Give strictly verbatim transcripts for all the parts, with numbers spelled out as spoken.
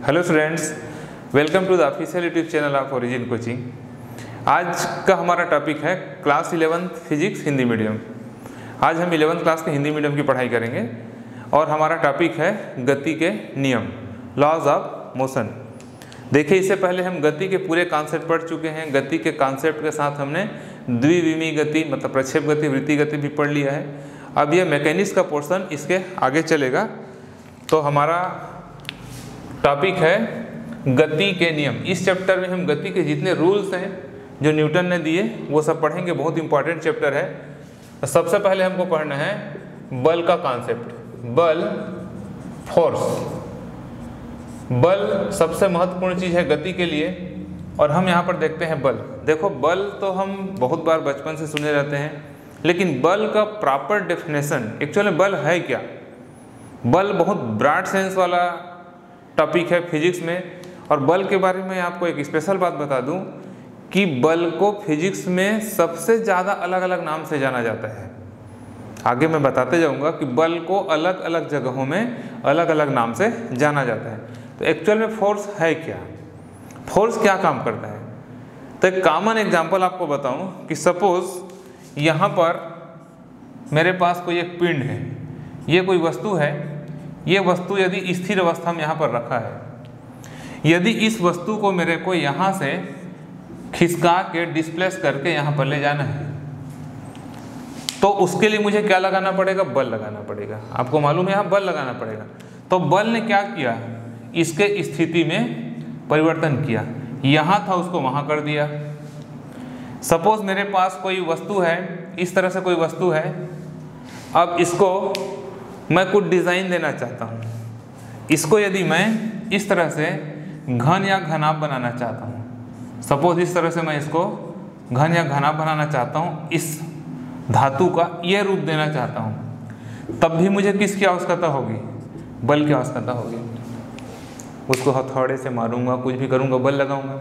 Hello students, welcome to the official YouTube channel of Origin coaching. आज का हमारा topic है class eleventh physics Hindi medium. आज हम इलेवंथ क्लास के हिंदी मीडियम की पढ़ाई करेंगे और हमारा टॉपिक है गति के नियम, लॉज ऑफ मोशन। देखिए, इससे पहले हम गति के पूरे कॉन्सेप्ट पढ़ चुके हैं। गति के कॉन्सेप्ट के साथ हमने द्विविमीय गति मतलब प्रक्षेप गति, वृत्तीय गति भी पढ़ लिया है। अब ये मैकेनिक्स का पोर्शन इसके आगे चलेगा। तो हमारा टॉपिक है गति के नियम। इस चैप्टर में हम गति के जितने रूल्स हैं जो न्यूटन ने दिए वो सब पढ़ेंगे। बहुत इंपॉर्टेंट चैप्टर है। तो सबसे पहले हमको पढ़ना है बल का कॉन्सेप्ट। बल, फोर्स। बल सबसे महत्वपूर्ण चीज़ है गति के लिए। और हम यहाँ पर देखते हैं बल। देखो, बल तो हम बहुत बार बचपन से सुने रहते हैं, लेकिन बल का प्रॉपर डेफिनेशन एक्चुअली बल है क्या? बल बहुत ब्रॉड सेंस वाला टॉपिक है फिजिक्स में। और बल के बारे में आपको एक स्पेशल बात बता दूं कि बल को फिजिक्स में सबसे ज़्यादा अलग अलग नाम से जाना जाता है। आगे मैं बताते जाऊंगा कि बल को अलग अलग जगहों में अलग अलग नाम से जाना जाता है। तो एक्चुअल में फोर्स है क्या? फोर्स क्या काम करता है? तो एक कॉमन एग्जांपल आपको बताऊं कि सपोज यहाँ पर मेरे पास कोई एक पिंड है, ये कोई वस्तु है। ये वस्तु यदि स्थिर अवस्था में यहाँ पर रखा है, यदि इस वस्तु को मेरे को यहाँ से खिसका के डिस्प्लेस करके यहाँ पर ले जाना है, तो उसके लिए मुझे क्या लगाना पड़ेगा? बल लगाना पड़ेगा। आपको मालूम है यहाँ बल लगाना पड़ेगा। तो बल ने क्या किया? इसके स्थिति में परिवर्तन किया। यहाँ था उसको वहाँ कर दिया। सपोज मेरे पास कोई वस्तु है, इस तरह से कोई वस्तु है। अब इसको मैं कुछ डिज़ाइन देना चाहता हूँ। इसको यदि मैं इस तरह से घन या घनाभ बनाना चाहता हूँ, सपोज इस तरह से मैं इसको घन या घनाभ बनाना चाहता हूँ, इस धातु का ये रूप देना चाहता हूँ, तब भी मुझे किसकी आवश्यकता होगी? बल की आवश्यकता होगी। उसको हथौड़े से मारूंगा, कुछ भी करूँगा, बल लगाऊंगा।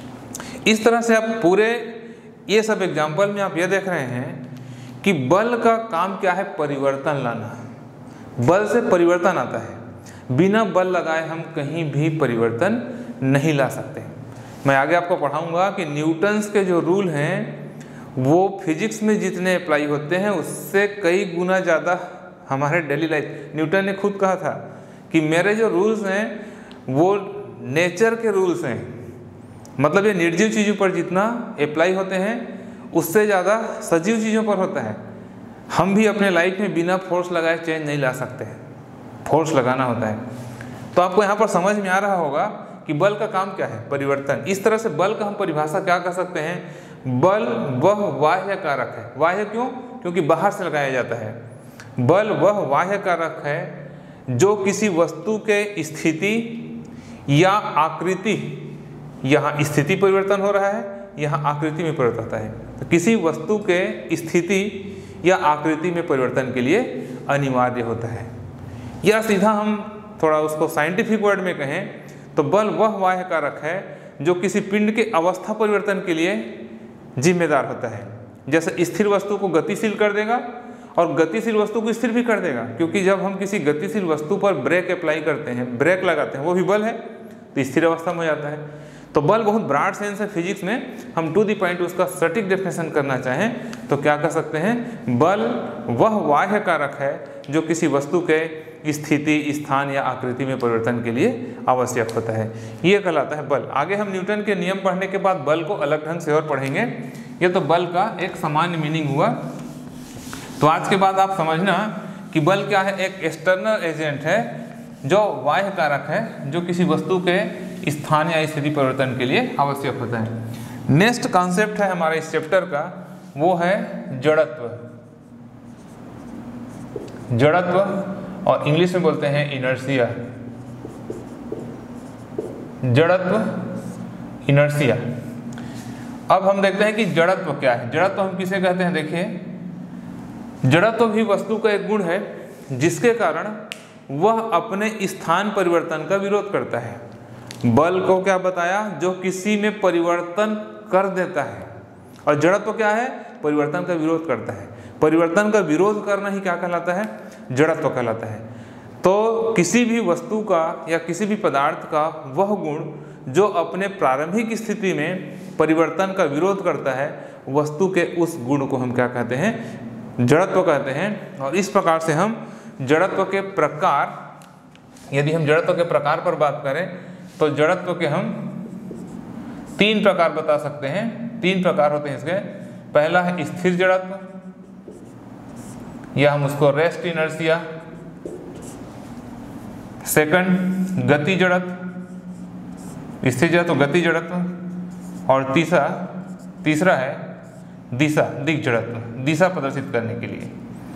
इस तरह से आप पूरे ये सब एग्जाम्पल में आप ये देख रहे हैं कि बल का काम क्या है? परिवर्तन लाना। बल से परिवर्तन आता है। बिना बल लगाए हम कहीं भी परिवर्तन नहीं ला सकते। मैं आगे आपको पढ़ाऊंगा कि न्यूटन्स के जो रूल हैं वो फिजिक्स में जितने अप्लाई होते हैं उससे कई गुना ज़्यादा हमारे डेली लाइफ। न्यूटन ने खुद कहा था कि मेरे जो रूल्स हैं वो नेचर के रूल्स हैं, मतलब ये निर्जीव चीज़ों पर जितना अप्लाई होते हैं उससे ज़्यादा सजीव चीज़ों पर होता है। हम भी अपने लाइफ में बिना फोर्स लगाए चेंज नहीं ला सकते हैं, फोर्स लगाना होता है। तो आपको यहाँ पर समझ में आ रहा होगा कि बल का काम क्या है? परिवर्तन। इस तरह से बल का हम परिभाषा क्या कर सकते हैं? बल वह बाह्य कारक है। बाह्य क्यों? क्योंकि बाहर से लगाया जाता है। बल वह बाह्य कारक है जो किसी वस्तु के स्थिति या आकृति, यहाँ स्थिति परिवर्तन हो रहा है, यहाँ आकृति में परिवर्तन होता है। तो किसी वस्तु के स्थिति या आकृति में परिवर्तन के लिए अनिवार्य होता है। या सीधा हम थोड़ा उसको साइंटिफिक वर्ड में कहें तो बल वह बाह्य कारक है जो किसी पिंड के अवस्था परिवर्तन के लिए जिम्मेदार होता है। जैसे स्थिर वस्तु को गतिशील कर देगा और गतिशील वस्तु को स्थिर भी कर देगा, क्योंकि जब हम किसी गतिशील वस्तु पर ब्रेक अप्लाई करते हैं, ब्रेक लगाते हैं, वो भी बल है, तो स्थिर अवस्था में हो जाता है। तो बल बहुत ब्रॉड सेंस है फिजिक्स में। हम टू दी पॉइंट उसका सटीक डेफिनेशन करना चाहें तो क्या कर सकते हैं? बल वह बाह्य कारक है जो किसी वस्तु के स्थिति, स्थान या आकृति में परिवर्तन के लिए आवश्यक होता है। ये कहलाता है बल। आगे हम न्यूटन के नियम पढ़ने के बाद बल को अलग ढंग से और पढ़ेंगे। ये तो बल का एक सामान्य मीनिंग हुआ। तो आज के बाद आप समझना कि बल क्या है? एक एक्सटर्नल एजेंट है जो बाह्य कारक है जो किसी वस्तु के स्थान या स्थिति परिवर्तन के लिए आवश्यक होता है। नेक्स्ट कॉन्सेप्ट है हमारे इस चैप्टर का, वो है जड़त्व। जड़त्व और इंग्लिश में बोलते हैं इनर्शिया। जड़त्व, इनर्शिया। अब हम देखते हैं कि जड़त्व क्या है। जड़त्व हम किसे कहते हैं? देखिए, जड़त्व भी वस्तु का एक गुण है जिसके कारण वह अपने स्थान परिवर्तन का विरोध करता है। बल को क्या बताया? जो किसी में परिवर्तन कर देता है। और जड़त्व क्या है? परिवर्तन का विरोध करता है। परिवर्तन का विरोध करना ही क्या कहलाता है? जड़त्व कहलाता है। तो किसी भी वस्तु का या किसी भी पदार्थ का वह गुण जो अपने प्रारंभिक स्थिति में परिवर्तन का विरोध करता है, वस्तु के उस गुण को हम क्या कहते हैं, जड़त्व कहते हैं। और इस प्रकार से हम जड़त्व के प्रकार, यदि हम जड़त्व के प्रकार पर बात करें तो जड़त्व के हम तीन प्रकार बता सकते हैं। तीन प्रकार होते हैं इसके। पहला है स्थिर जड़त्व, या हम उसको रेस्ट इनर्शिया। सेकंड गति जड़त्व, स्थिर जड़त्व, गति जड़त्व। और तीसरा तीसरा है दिशा, दिक् जड़त्व, दिशा प्रदर्शित करने के लिए।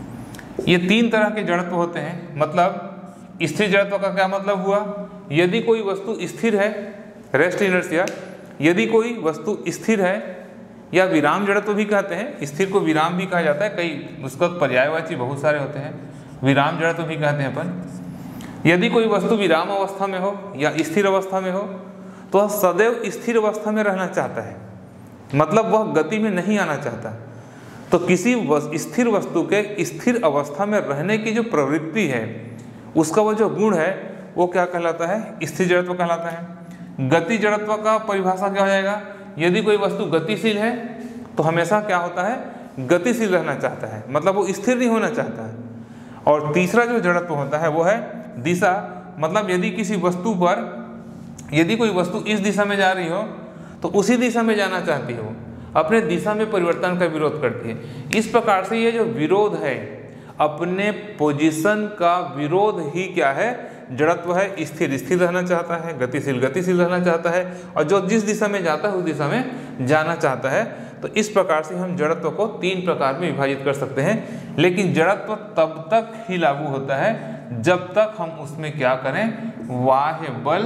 ये तीन तरह के जड़त्व होते हैं। मतलब स्थिर जड़त्व का क्या मतलब हुआ, यदि कोई वस्तु स्थिर है, रेस्ट इनर्शिया, यदि कोई वस्तु स्थिर है, या विराम जड़त्व भी कहते हैं, स्थिर को विराम भी कहा जाता है, कई उसका पर्यायवाची बहुत सारे होते हैं, विराम जड़त्व भी कहते हैं अपन। यदि कोई वस्तु विराम अवस्था में हो या स्थिर अवस्था में हो तो वह सदैव स्थिर अवस्था में रहना चाहता है, मतलब वह गति में नहीं आना चाहता। तो किसी स्थिर वस्तु के स्थिर अवस्था में रहने की जो प्रवृत्ति है, उसका वह जो गुण है, वो क्या कहलाता है, स्थिर जड़त्व कहलाता है। गति जड़त्व का परिभाषा क्या हो जाएगा, यदि कोई वस्तु गतिशील है तो हमेशा क्या होता है, गतिशील रहना चाहता है, मतलब वो स्थिर नहीं होना चाहता है। और तीसरा जो जड़त्व होता है वो है दिशा, मतलब यदि किसी वस्तु पर, यदि कोई वस्तु इस दिशा में जा रही हो तो उसी दिशा में जाना चाहती है, वो अपने दिशा में परिवर्तन का विरोध करती है। इस प्रकार से ये जो विरोध है, अपने पोजीशन का विरोध ही क्या है, जड़त्व है। स्थिर स्थिर रहना चाहता है, गतिशील गतिशील रहना चाहता है, और जो जिस दिशा में जाता है उस दिशा में जाना चाहता है। तो इस प्रकार से हम जड़त्व को तीन प्रकार में विभाजित कर सकते हैं। लेकिन जड़त्व तब तक ही लागू होता है जब तक हम उसमें क्या करें, बाह्य बल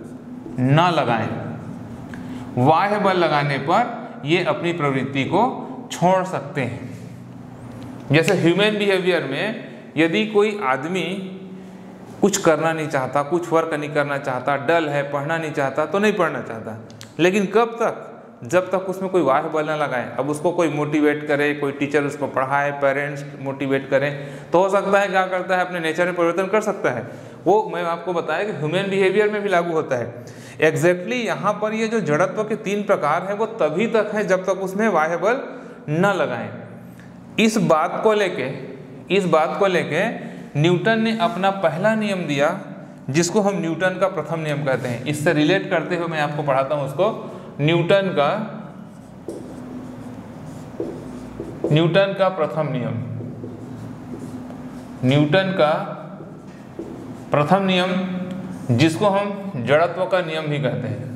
न लगाएं। बाह्य बल लगाने पर ये अपनी प्रवृत्ति को छोड़ सकते हैं। जैसे ह्यूमन बिहेवियर में यदि कोई आदमी कुछ करना नहीं चाहता, कुछ वर्क नहीं करना चाहता, डल है, पढ़ना नहीं चाहता, तो नहीं पढ़ना चाहता। लेकिन कब तक, जब तक उसमें कोई बाह्य बल न लगाए। अब उसको कोई मोटिवेट करे, कोई टीचर उसको पढ़ाए, पेरेंट्स मोटिवेट करें, तो हो सकता है क्या करता है, अपने नेचर में परिवर्तन कर सकता है। वो मैं आपको बताया कि ह्यूमन बिहेवियर में भी लागू होता है। एग्जैक्टली यहाँ पर ये जो जड़त्व के तीन प्रकार हैं वो तभी तक है जब तक उसमें बाह्य बल न लगाएं। इस बात को लेके इस बात को लेके न्यूटन ने अपना पहला नियम दिया, जिसको हम न्यूटन का प्रथम नियम कहते हैं। इससे रिलेट करते हुए मैं आपको पढ़ाता हूँ उसको। न्यूटन का न्यूटन का प्रथम नियम न्यूटन का प्रथम नियम जिसको हम जड़त्व का नियम भी कहते हैं,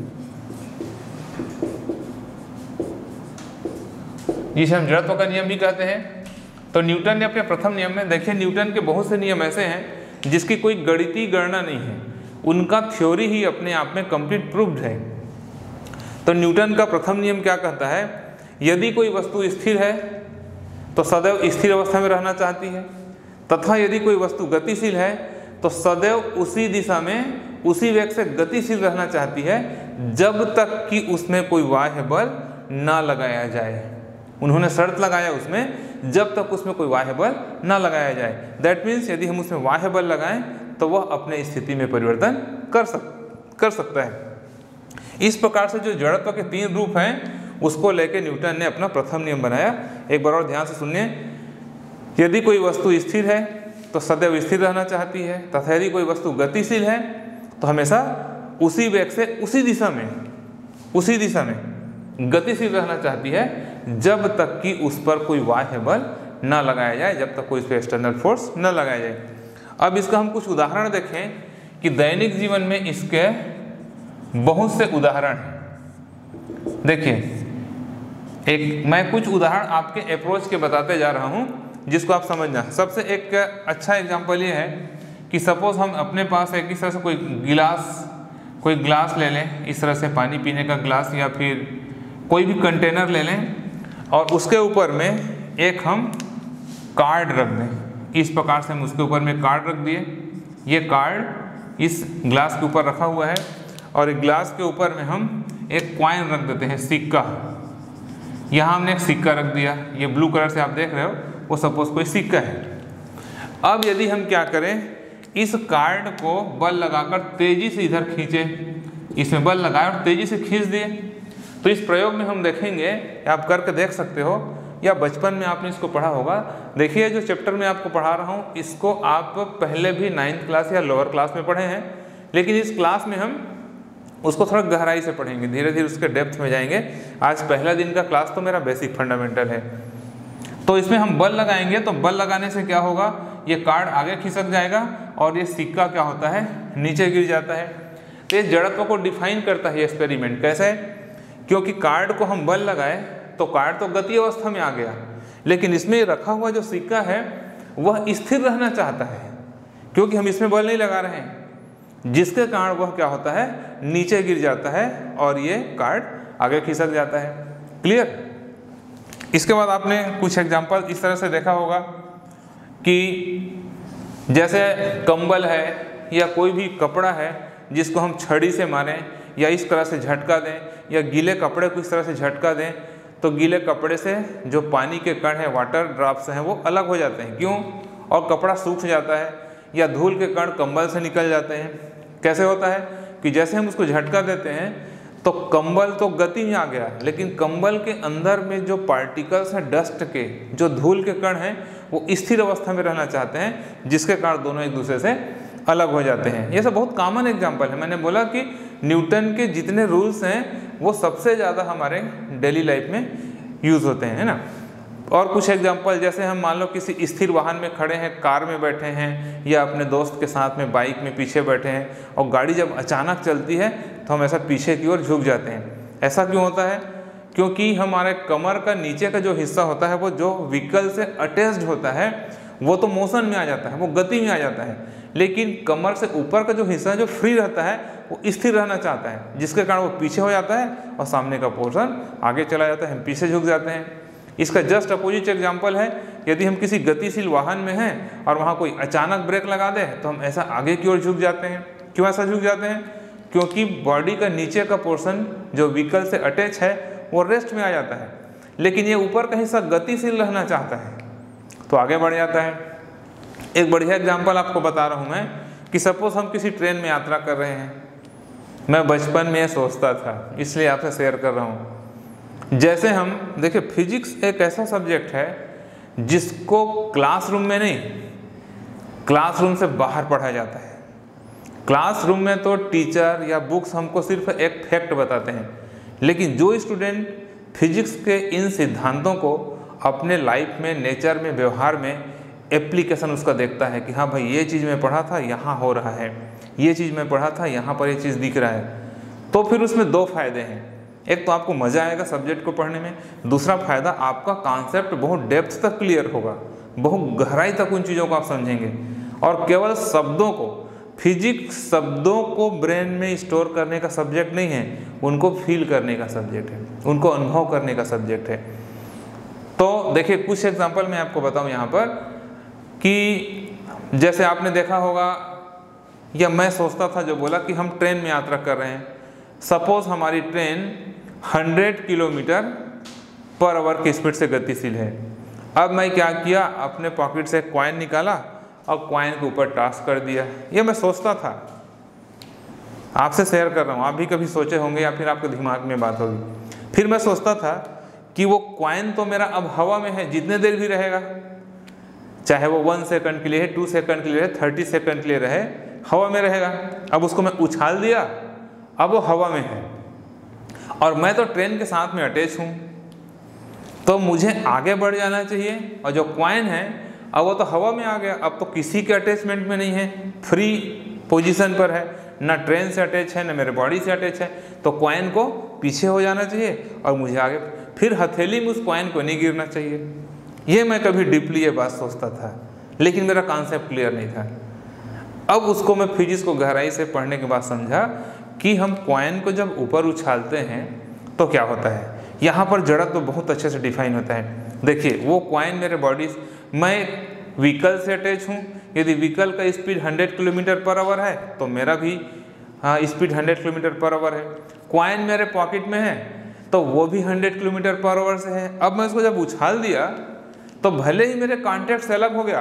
जिसे हम जड़त्व का नियम भी कहते हैं। तो न्यूटन ने अपने प्रथम नियम में, देखिए न्यूटन के बहुत से नियम ऐसे हैं जिसकी कोई गणितीय गणना नहीं है, उनका थ्योरी ही अपने आप में कंप्लीट प्रूव्ड है। तो न्यूटन का प्रथम नियम क्या कहता है, यदि कोई वस्तु स्थिर है तो सदैव स्थिर अवस्था में रहना चाहती है, तथा यदि कोई वस्तु गतिशील है तो सदैव उसी दिशा में उसी वेग से गतिशील रहना चाहती है, जब तक कि उसमें कोई बाह्य बल ना लगाया जाए। उन्होंने शर्त लगाया उसमें, जब तक उसमें कोई बाह्य बल ना लगाया जाए। दैट मीन्स यदि हम उसमें बाह्य बल लगाएं तो वह अपने स्थिति में परिवर्तन कर सक कर सकता है। इस प्रकार से जो जड़त्व के तीन रूप हैं उसको लेकर न्यूटन ने अपना प्रथम नियम बनाया। एक बार और ध्यान से सुनिए। यदि कोई वस्तु स्थिर है तो सदैव स्थिर रहना चाहती है, तथा यदि कोई वस्तु गतिशील है तो हमेशा उसी वेग से उसी दिशा में उसी दिशा में गतिशील रहना चाहती है, जब तक कि उस पर कोई बाह्य बल न लगाया जाए, जब तक कोई इस पर एक्सटर्नल फोर्स न लगाया जाए। अब इसका हम कुछ उदाहरण देखें कि दैनिक जीवन में इसके बहुत से उदाहरण हैं। देखिए, एक मैं कुछ उदाहरण आपके अप्रोच के बताते जा रहा हूं जिसको आप समझना। सबसे एक अच्छा एग्जांपल ये है कि सपोज हम अपने पास एक इस तरह से कोई गिलास कोई ग्लास ले लें, इस तरह से पानी पीने का ग्लास, या फिर कोई भी कंटेनर ले लें और उसके ऊपर में एक हम कार्ड रख दें। इस प्रकार से हम उसके ऊपर में कार्ड रख दिए। ये कार्ड इस ग्लास के ऊपर रखा हुआ है और एक ग्लास के ऊपर में हम एक कॉइन रख देते हैं, सिक्का। यहाँ हमने एक सिक्का रख दिया, ये ब्लू कलर से आप देख रहे हो, वो सपोज कोई सिक्का है। अब यदि हम क्या करें इस कार्ड को बल लगाकर तेजी से इधर खींचे, इसमें बल लगाए और तेजी से खींच दिए। तो इस प्रयोग में हम देखेंगे, आप करके देख सकते हो या बचपन में आपने इसको पढ़ा होगा। देखिए जो चैप्टर में आपको पढ़ा रहा हूँ इसको आप पहले भी नाइन्थ क्लास या लोअर क्लास में पढ़े हैं, लेकिन इस क्लास में हम उसको थोड़ा गहराई से पढ़ेंगे, धीरे धीरे उसके डेप्थ में जाएंगे। आज पहला दिन का क्लास तो मेरा बेसिक फंडामेंटल है। तो इसमें हम बल लगाएंगे, तो बल लगाने से क्या होगा, ये कार्ड आगे खिसक जाएगा और ये सिक्का क्या होता है, नीचे गिर जाता है। तो ये जड़त्व को डिफाइन करता है ये एक्सपेरिमेंट। कैसे? क्योंकि कार्ड को हम बल लगाए तो कार्ड तो गति अवस्था में आ गया, लेकिन इसमें रखा हुआ जो सिक्का है वह स्थिर रहना चाहता है, क्योंकि हम इसमें बल नहीं लगा रहे हैं, जिसके कारण वह क्या होता है, नीचे गिर जाता है और ये कार्ड आगे खिसक जाता है। क्लियर? इसके बाद आपने कुछ एग्जाम्पल इस तरह से देखा होगा कि जैसे कंबल है या कोई भी कपड़ा है जिसको हम छड़ी से मारें या इस तरह से झटका दें, या गीले कपड़े को इस तरह से झटका दें, तो गीले कपड़े से जो पानी के कण हैं, वाटर ड्रॉप्स हैं, वो अलग हो जाते हैं। क्यों? और कपड़ा सूख जाता है, या धूल के कण कंबल से निकल जाते हैं। कैसे होता है कि जैसे हम उसको झटका देते हैं तो कंबल तो गति में आ गया, लेकिन कंबल के अंदर में जो पार्टिकल्स हैं डस्ट के, जो धूल के कण हैं, वो स्थिर अवस्था में रहना चाहते हैं, जिसके कारण दोनों एक दूसरे से अलग हो जाते हैं। ये सब बहुत कॉमन एग्जांपल है। मैंने बोला कि न्यूटन के जितने रूल्स हैं वो सबसे ज़्यादा हमारे डेली लाइफ में यूज़ होते हैं, है ना। और कुछ एग्जांपल, जैसे हम मान लो किसी स्थिर वाहन में खड़े हैं, कार में बैठे हैं या अपने दोस्त के साथ में बाइक में पीछे बैठे हैं, और गाड़ी जब अचानक चलती है तो हम ऐसा पीछे की ओर झुक जाते हैं। ऐसा क्यों होता है? क्योंकि हमारे कमर का नीचे का जो हिस्सा होता है वो जो व्हीकल से अटैच्ड होता है वो तो मोशन में आ जाता है, वो गति में आ जाता है, लेकिन कमर से ऊपर का जो हिस्सा जो फ्री रहता है वो स्थिर रहना चाहता है, जिसके कारण वो पीछे हो जाता है और सामने का पोर्शन आगे चला जाता है, हम पीछे झुक जाते हैं। इसका जस्ट अपोजिट एग्जांपल है, यदि हम किसी गतिशील वाहन में हैं और वहाँ कोई अचानक ब्रेक लगा दे तो हम ऐसा आगे की ओर झुक जाते हैं। क्यों ऐसा झुक जाते हैं? क्योंकि बॉडी का नीचे का पोर्शन जो व्हीकल से अटैच है वो रेस्ट में आ जाता है, लेकिन ये ऊपर का हिस्सा गतिशील रहना चाहता है तो आगे बढ़ जाता है। एक बढ़िया एग्जाम्पल आपको बता रहा हूँ मैं कि सपोज हम किसी ट्रेन में यात्रा कर रहे हैं। मैं बचपन में सोचता था, इसलिए आपसे शेयर कर रहा हूँ। जैसे हम देखिए, फिजिक्स एक ऐसा सब्जेक्ट है जिसको क्लासरूम में नहीं, क्लासरूम से बाहर पढ़ाया जाता है। क्लासरूम में तो टीचर या बुक्स हमको सिर्फ एक फैक्ट बताते हैं, लेकिन जो स्टूडेंट फिजिक्स के इन सिद्धांतों को अपने लाइफ में, नेचर में, व्यवहार में एप्लीकेशन उसका देखता है कि हाँ भाई ये चीज़ मैं पढ़ा था यहाँ हो रहा है, ये चीज़ मैं पढ़ा था यहाँ पर ये चीज़ दिख रहा है, तो फिर उसमें दो फायदे हैं। एक तो आपको मज़ा आएगा सब्जेक्ट को पढ़ने में, दूसरा फायदा आपका कॉन्सेप्ट बहुत डेप्थ तक क्लियर होगा, बहुत गहराई तक उन चीज़ों को आप समझेंगे। और केवल शब्दों को, फिजिक्स शब्दों को ब्रेन में स्टोर करने का सब्जेक्ट नहीं है, उनको फील करने का सब्जेक्ट है, उनको अनुभव करने का सब्जेक्ट है। तो देखिए कुछ एग्जाम्पल मैं आपको बताऊं यहाँ पर कि जैसे आपने देखा होगा, या मैं सोचता था जो बोला कि हम ट्रेन में यात्रा कर रहे हैं। सपोज हमारी ट्रेन सौ किलोमीटर पर आवर की स्पीड से गतिशील है। अब मैं क्या किया, अपने पॉकेट से एक कॉइन निकाला और कॉइन के ऊपर टॉस कर दिया। ये मैं सोचता था, आपसे शेयर कर रहा हूँ, आप भी कभी सोचे होंगे या फिर आपके दिमाग में बात होगी। फिर मैं सोचता था कि वो कॉइन तो मेरा अब हवा में है, जितने देर भी रहेगा, चाहे वो वन सेकंड के लिए है, टू सेकंड के लिए है, थर्टी सेकंड के लिए रहे, हवा में रहेगा। अब उसको मैं उछाल दिया, अब वो हवा में है और मैं तो ट्रेन के साथ में अटैच हूँ, तो मुझे आगे बढ़ जाना चाहिए। और जो कॉइन है अब वो तो हवा में आ गया, अब तो किसी के अटैचमेंट में नहीं है, फ्री पोजीशन पर है, ना ट्रेन से अटैच है ना मेरे बॉडी से अटैच है, तो कॉइन को पीछे हो जाना चाहिए और मुझे आगे, फिर हथेली में उस कॉइन को नहीं गिरना चाहिए। ये मैं कभी डीपली ये बात सोचता था, लेकिन मेरा कॉन्सेप्ट क्लियर नहीं था। अब उसको मैं फिजिक्स को गहराई से पढ़ने के बाद समझा कि हम कॉइन को जब ऊपर उछालते हैं तो क्या होता है। यहाँ पर जड़त्व तो बहुत अच्छे से डिफाइन होता है। देखिए वो कॉइन मेरे बॉडी, मैं व्हीकल से अटैच हूँ, यदि व्हीकल का स्पीड सौ किलोमीटर पर आवर है तो मेरा भी हाँ स्पीड सौ किलोमीटर पर आवर है। कॉइन मेरे पॉकेट में है तो वो भी सौ किलोमीटर पर आवर से है। अब मैं इसको जब उछाल दिया तो भले ही मेरे कॉन्टैक्ट से अलग हो गया,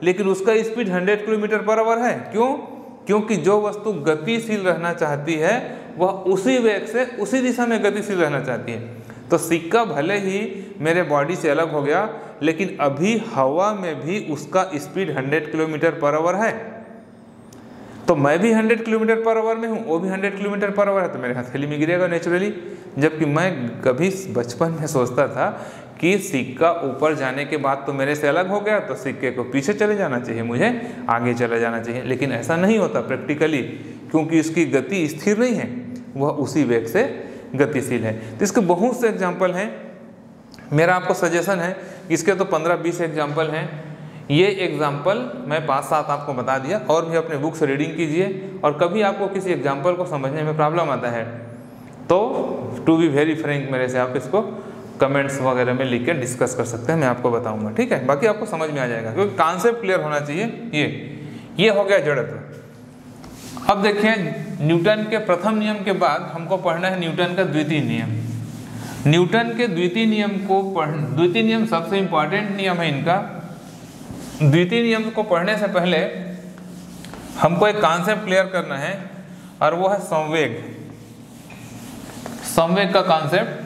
लेकिन उसका speed hundred kilometre per hour है। क्यों? क्योंकि जो वस्तु गतिशील रहना चाहती है वह उसी वेग से उसी दिशा में गतिशील रहना चाहती है। तो सिक्का भले ही मेरे बॉडी से अलग हो गया, लेकिन अभी हवा में भी उसका speed hundred kilometre per hour है। तो मैं भी हंड्रेड किलोमीटर पर आवर में हूँ, वो भी हंड्रेड किलोमीटर पर आवर है, तो मेरे हथेली में गिरेगा नेचुरली। जबकि मैं कभी बचपन में सोचता था कि सिक्का ऊपर जाने के बाद तो मेरे से अलग हो गया, तो सिक्के को पीछे चले जाना चाहिए, मुझे आगे चले जाना चाहिए। लेकिन ऐसा नहीं होता प्रैक्टिकली, क्योंकि उसकी गति स्थिर नहीं है, वह उसी वेग से गतिशील है। तो इसके बहुत से एग्जाम्पल हैं। मेरा आपको सजेशन है, इसके तो पंद्रह बीस एग्जाम्पल हैं। ये एग्जाम्पल मैं पाँच सात आपको बता दिया, और भी अपने बुक से रीडिंग कीजिए। और कभी आपको किसी एग्जाम्पल को समझने में प्रॉब्लम आता है तो टू बी वेरी फ्रैंक मेरे से आप इसको कमेंट्स वगैरह में लिख के डिस्कस कर सकते हैं, मैं आपको बताऊंगा, ठीक है। बाकी आपको समझ में आ जाएगा, क्योंकि कॉन्सेप्ट क्लियर होना चाहिए। ये ये हो गया जड़त्व। अब देखिए, न्यूटन के प्रथम नियम के बाद हमको पढ़ना है न्यूटन का द्वितीय नियम। न्यूटन के द्वितीय नियम को पढ़ द्वितीय नियम सबसे इंपॉर्टेंट नियम है इनका। द्वितीय नियम को पढ़ने से पहले हमको एक कॉन्सेप्ट क्लियर करना है, और वो है संवेग। संवेग का कॉन्सेप्ट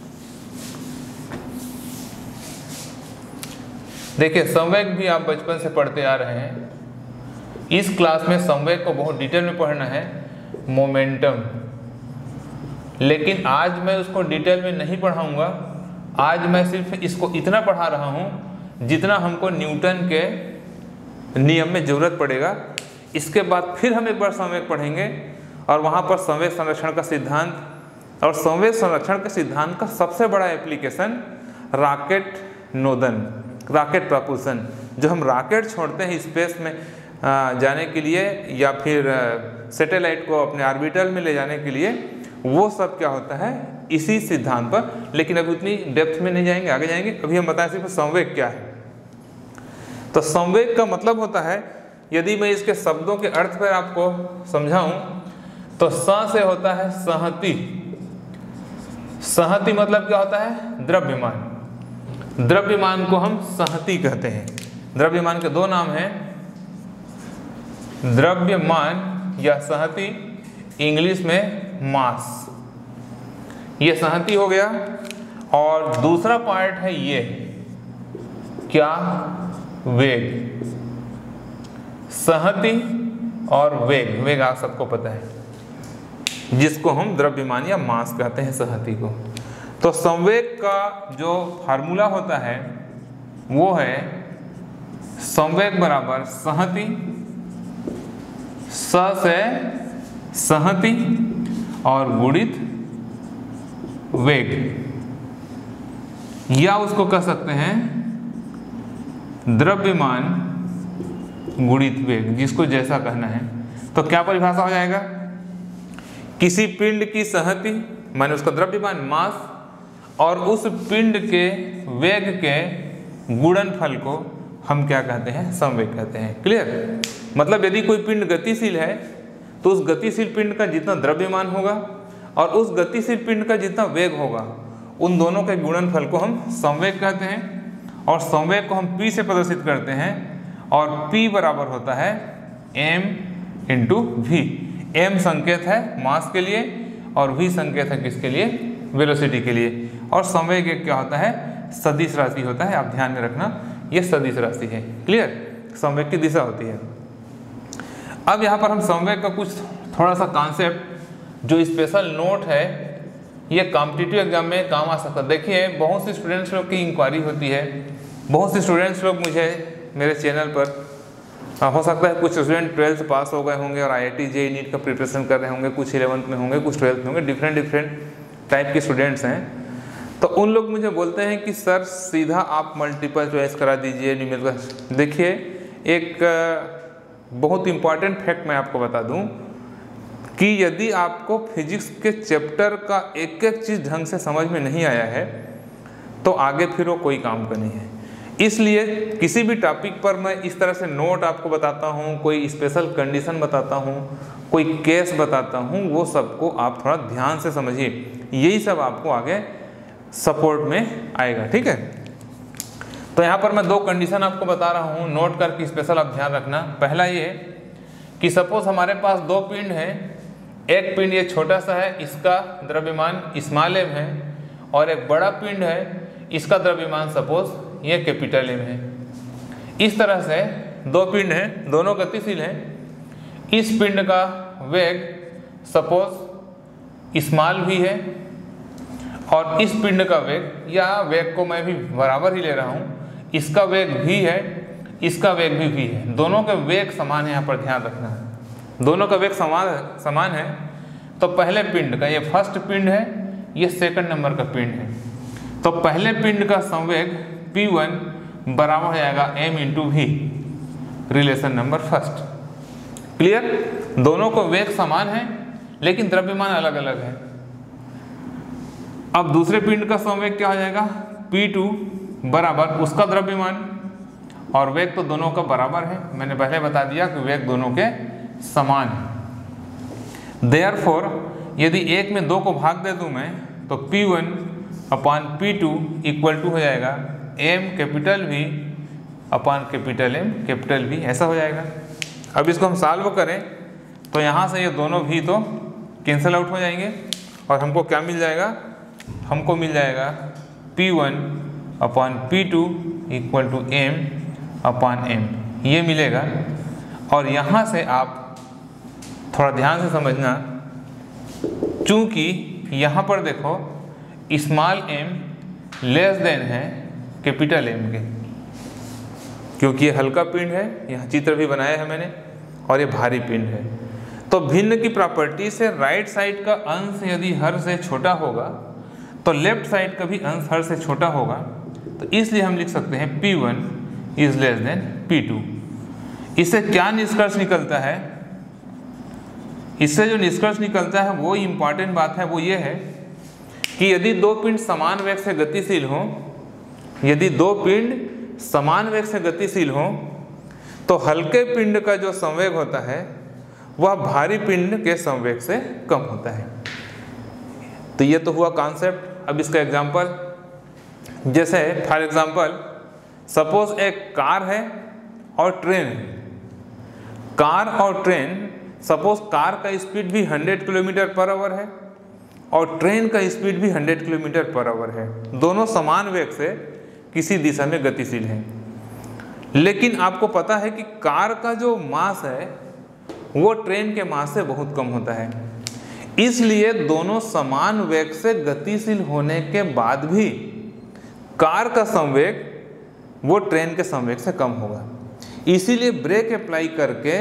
देखिए, संवेग भी आप बचपन से पढ़ते आ रहे हैं। इस क्लास में संवेग को बहुत डिटेल में पढ़ना है, मोमेंटम। लेकिन आज मैं उसको डिटेल में नहीं पढ़ाऊंगा। आज मैं सिर्फ इसको इतना पढ़ा रहा हूं जितना हमको न्यूटन के नियम में ज़रूरत पड़ेगा। इसके बाद फिर हम एक बार संवेग पढ़ेंगे, और वहाँ पर संवेग संरक्षण का सिद्धांत, और संवेग संरक्षण के सिद्धांत का सबसे बड़ा एप्लीकेशन रॉकेट नोदन, रॉकेट प्रपुल्सन। जो हम रॉकेट छोड़ते हैं स्पेस में जाने के लिए, या फिर सैटेलाइट को अपने ऑर्बिटल में ले जाने के लिए, वो सब क्या होता है इसी सिद्धांत पर। लेकिन अभी उतनी डेप्थ में नहीं जाएंगे, आगे जाएंगे। अभी हम बताएं सिर्फ संवेग क्या है। तो संवेग का मतलब होता है, यदि मैं इसके शब्दों के अर्थ पर आपको समझाऊं, तो स से होता है सहति। सहति मतलब क्या होता है? द्रव्यमान। द्रव्यमान को हम सहति कहते हैं। द्रव्यमान के दो नाम हैं, द्रव्यमान या सहति, इंग्लिश में मास। ये सहति हो गया। और दूसरा पार्ट है ये क्या? वेग। सहति और वेग, वेग आप सबको पता है, जिसको हम द्रव्यमान या मास कहते हैं, सहति को। तो संवेग का जो फार्मूला होता है वो है संवेग बराबर सहति, स से सहति और गुणित वेग, या उसको कह सकते हैं द्रव्यमान गुणित वेग, जिसको जैसा कहना है। तो क्या परिभाषा हो जाएगा? किसी पिंड की सहति माने उसका द्रव्यमान मास, और उस पिंड के वेग के गुणनफल को हम क्या कहते हैं? संवेग कहते हैं। क्लियर? मतलब यदि कोई पिंड गतिशील है तो उस गतिशील पिंड का जितना द्रव्यमान होगा और उस गतिशील पिंड का जितना वेग होगा, उन दोनों के गुणनफल को हम संवेग कहते हैं। और संवेग को हम P से प्रदर्शित करते हैं, और P बराबर होता है m इंटू वी। m संकेत है मास के लिए, और v संकेत है किसके लिए? वेलोसिटी के लिए। और संवेग एक क्या होता है? सदिश राशि होता है। आप ध्यान में रखना, ये सदिश राशि है। क्लियर? संवेग की दिशा होती है। अब यहाँ पर हम संवेग का कुछ थोड़ा सा कॉन्सेप्ट जो स्पेशल नोट है, ये कॉम्पिटिटिव एग्जाम में काम आ सकता है। देखिए, बहुत से स्टूडेंट्स लोग की इंक्वायरी होती है, बहुत से स्टूडेंट्स लोग मुझे मेरे चैनल पर, हो सकता है कुछ स्टूडेंट ट्वेल्थ पास हो गए होंगे और I I T J E NEET का प्रिपरेशन कर रहे होंगे, कुछ इलेवंथ में होंगे, कुछ ट्वेल्थ में होंगे, डिफरेंट डिफरेंट टाइप के स्टूडेंट्स हैं। तो उन लोग मुझे बोलते हैं कि सर सीधा आप मल्टीपल चॉइस करा दीजिए, न्यूमेरिकल। देखिए, एक बहुत इंपॉर्टेंट फैक्ट मैं आपको बता दूं कि यदि आपको फिजिक्स के चैप्टर का एक एक चीज़ ढंग से समझ में नहीं आया है तो आगे फिर वो कोई काम का नहीं है। इसलिए किसी भी टॉपिक पर मैं इस तरह से नोट आपको बताता हूँ, कोई स्पेशल कंडीशन बताता हूँ, कोई केस बताता हूँ, वो सबको आप थोड़ा ध्यान से समझिए। यही सब आपको आगे सपोर्ट में आएगा। ठीक है? तो यहाँ पर मैं दो कंडीशन आपको बता रहा हूँ, नोट करके स्पेशल आप ध्यान रखना। पहला ये कि सपोज हमारे पास दो पिंड हैं, एक पिंड ये छोटा सा है, इसका द्रव्यमान स्मॉल एम है, और एक बड़ा पिंड है, इसका द्रव्यमान सपोज ये कैपिटल एम है। इस तरह से दो पिंड हैं, दोनों गतिशील हैं। इस पिंड का वेग सपोज स्मॉल भी है और इस पिंड का वेग, या वेग को मैं भी बराबर ही ले रहा हूँ, इसका वेग भी है, इसका वेग भी भी है, दोनों का वेग समान है। यहाँ पर ध्यान रखना है, दोनों का वेग समान समान है। तो पहले पिंड का, ये फर्स्ट पिंड है, ये सेकंड नंबर का पिंड है, तो पहले पिंड का संवेग पी वन बराबर हो जाएगा m into v, relation number first. Clear? दोनों को वेग समान है लेकिन द्रव्यमान अलग अलग है। अब दूसरे पिंड का संवेग क्या हो जाएगा, पी टू बराबर उसका द्रव्यमान, और वेग तो दोनों का बराबर है, मैंने पहले बता दिया कि वेग दोनों के समान है। देयरफॉर यदि एक में दो को भाग दे दूं मैं, तो p one upon p two equal to हो जाएगा m capital V upon capital M capital V, ऐसा हो जाएगा। अब इसको हम सॉल्व करें तो यहाँ से ये दोनों भी तो कैंसिल आउट हो जाएंगे और हमको क्या मिल जाएगा, हमको मिल जाएगा p one upon p two equal to m upon m, ये मिलेगा। और यहाँ से आप थोड़ा ध्यान से समझना, चूँकि यहाँ पर देखो स्मॉल एम लेस देन है कैपिटल एम के, क्योंकि ये हल्का पिंड है, यहाँ चित्र भी बनाया है मैंने, और ये भारी पिंड है। तो भिन्न की प्रॉपर्टी से राइट साइड का अंश यदि हर से छोटा होगा तो लेफ्ट साइड का भी अंश हर से छोटा होगा, तो इसलिए हम लिख सकते हैं p one is less than p two. इससे क्या निष्कर्ष निकलता है, इससे जो निष्कर्ष निकलता है वो इम्पॉर्टेंट बात है, वो ये है कि यदि दो पिंड समान वेग से गतिशील हों, यदि दो पिंड समान वेग से गतिशील हों, तो हल्के पिंड का जो संवेग होता है वह भारी पिंड के संवेग से कम होता है। तो ये तो हुआ कॉन्सेप्ट। अब इसका एग्जांपल, जैसे फॉर एग्जांपल सपोज एक कार है और ट्रेन है। कार और ट्रेन, सपोज कार का स्पीड भी हंड्रेड किलोमीटर पर आवर है और ट्रेन का स्पीड भी हंड्रेड किलोमीटर पर आवर है, दोनों समान वेग से किसी दिशा में गतिशील हैं। लेकिन आपको पता है कि कार का जो मास है वो ट्रेन के मास से बहुत कम होता है, इसलिए दोनों समान वेग से गतिशील होने के बाद भी कार का संवेग वो ट्रेन के संवेग से कम होगा। इसीलिए ब्रेक अप्लाई करके